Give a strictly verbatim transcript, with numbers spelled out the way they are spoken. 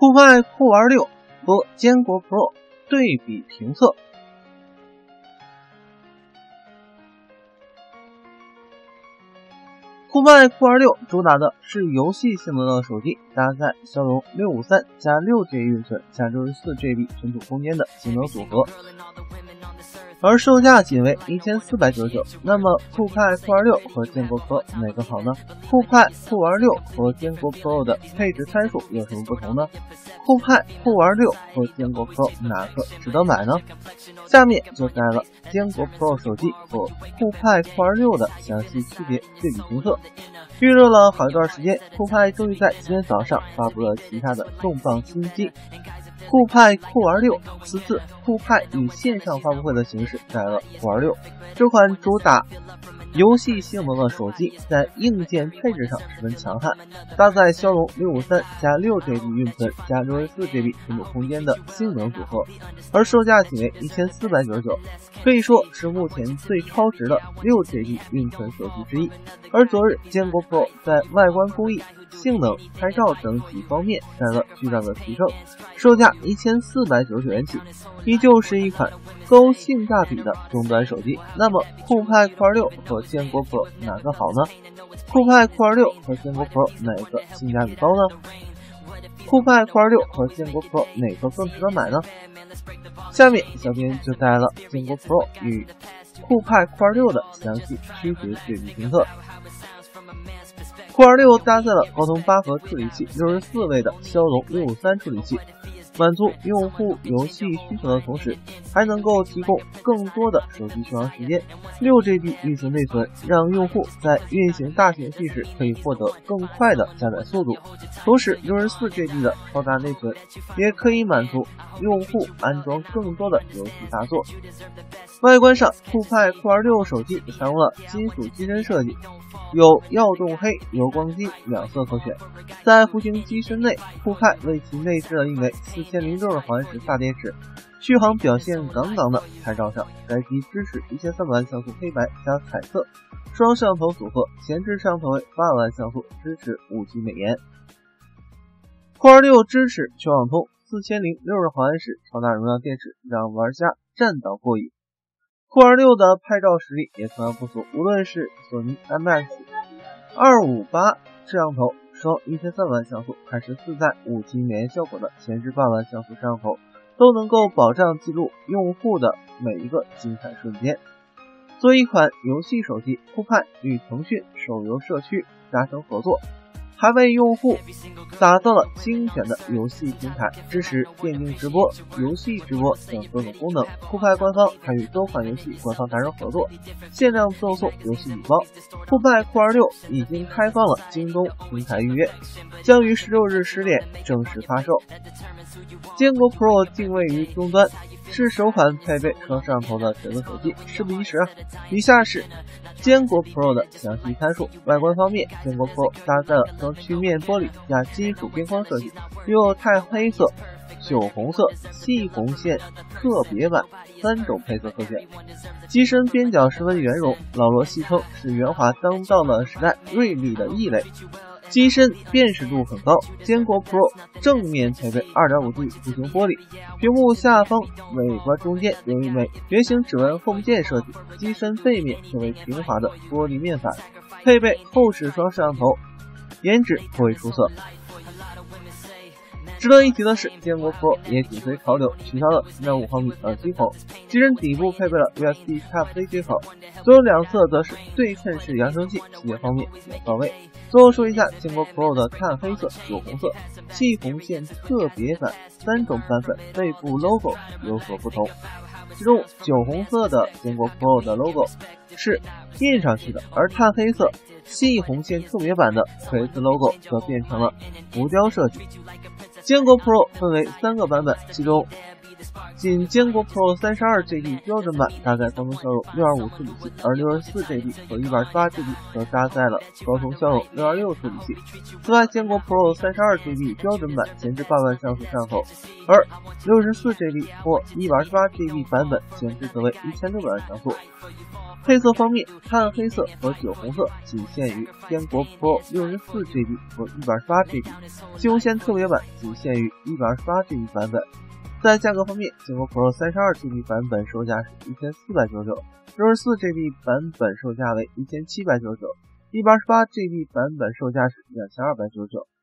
酷派酷玩六和坚果 Pro 对比评测。酷派酷玩六主打的是游戏性能的手机，搭载骁龙六五三加 六 G 运存加 六十四 G B 存储空间的性能组合，而售价仅为一千四百九十九。那么酷派酷玩六和坚果 Pro 哪个好呢？酷派酷玩六和坚果 Pro 的配置参数有什么不同呢？酷派酷玩六和坚果 Pro 哪个值得买呢？下面就带了坚果 Pro 手机和酷派酷玩六的详细区别对比评测。预热了好一段时间，酷派终于在今天早上发布了旗下的重磅新机酷派酷玩六。此次酷派以线上发布会的形式带来了酷玩六，这款主打游戏性能的手机在硬件配置上十分强悍，搭载骁龙六五三加 六 G B 运存加 六十四 G B 存储空间的性能组合，而售价仅为一千四百九十九，可以说是目前最超值的 六 G B 运存手机之一。而昨日坚果 Pro 在外观工艺、性能、拍照等几方面带来了巨大的提升，售价一千四百九十九元起，依旧是一款高性价比的终端手机。那么酷派酷玩六和坚果 Pro 哪个好呢？酷派酷玩六和坚果 Pro 哪个性价比高呢？酷派酷玩六和坚果 Pro 哪个更值得买呢？下面小编就带来了坚果 Pro 与酷派酷玩六的详细区别对比评测。酷玩六搭载了高通八核处理器，六十四位的骁龙六五三处理器，满足用户游戏需求的同时，还能够提供更多的手机续航时间。六 G B 运存内存让用户在运行大型游戏时可以获得更快的加载速度，同时 六十四 G B 的超大内存也可以满足用户安装更多的游戏大作。外观上，酷派酷玩六手机采用了金属机身设计，有耀动黑、柔光金两色可选。在弧形机身内，酷派为其内置了一枚四千零六十毫安时大电池，续航表现杠杠的。拍照上，该机支持一千三百万像素黑白加彩色双摄像头组合，前置摄像头为八百万像素，支持五 G 美颜。酷玩六支持全网通，四千零六十毫安时超大容量电池，让玩家站档过瘾。酷玩六的拍照实力也同样不俗，无论是索尼 M X 二五八摄像头双一千三百万像素，还是自带五 G 美颜效果的前置八百万像素摄像头，都能够保障记录用户的每一个精彩瞬间。作为一款游戏手机，酷派与腾讯手游社区达成合作，还为用户打造了精选的游戏平台，支持电竞直播、游戏直播等各种功能。酷派官方还与多款游戏官方达成合作，限量赠送游戏礼包。酷派酷玩六已经开放了京东平台预约，将于十六日十点正式发售。坚果 Pro 定位于终端，是首款配备双摄像头的全色手机。事不宜迟啊，以下是坚果 Pro 的详细参数。外观方面，坚果 Pro 搭载了双曲面玻璃加金属边框设计，有钛黑色、酒红色、细红线特别版三种配色可选。机身边角十分圆融，老罗戏称是圆滑当道的时代锐利的异类。机身辨识度很高，坚果 Pro 正面配备 二点五 D 弧形玻璃，屏幕下方尾巴中间有一枚圆形指纹 Home 键设计，机身背面则为平滑的玻璃面板，配备后视双摄像头，颜值颇为出色。值得一提的是，坚果 Pro 也紧随潮流取消了 三点五毫米耳机孔，机身底部配备了 U S B Type C 接口，左右两侧则是对称式扬声器，细节方面比较到位。最后说一下坚果 Pro 的碳黑色、酒红色、细红线特别版三种版本背部 logo 有所不同，其中酒红色的坚果 Pro 的 logo 是印上去的，而碳黑色、细红线特别版的锤子 logo 则变成了浮雕设计。坚果 Pro 分为三个版本，其中仅坚果 Pro 三十二 G B 标准版搭载高通骁龙六二五处理器，而六十四 G B 和一百二十八 G B 则搭载了高通骁龙六二六处理器。此外，坚果 Pro 三十二 G B 标准版前置八万像素上口，而六十四 G B 或一百二十八 G B 版本前置则为一千六百万像素。配色方面，炭黑色和酒红色仅限于坚果 Pro 六十四 G B 和一百二十八 G B， 西红线特别版仅限于一百二十八 G B 版本。在价格方面，坚果 Pro 三十二 G B 版本售价是一千四百九十九， 六十四 G B 版本售价为一千七百九十九， 一百二十八 G B 版本售价是两千二百九十九。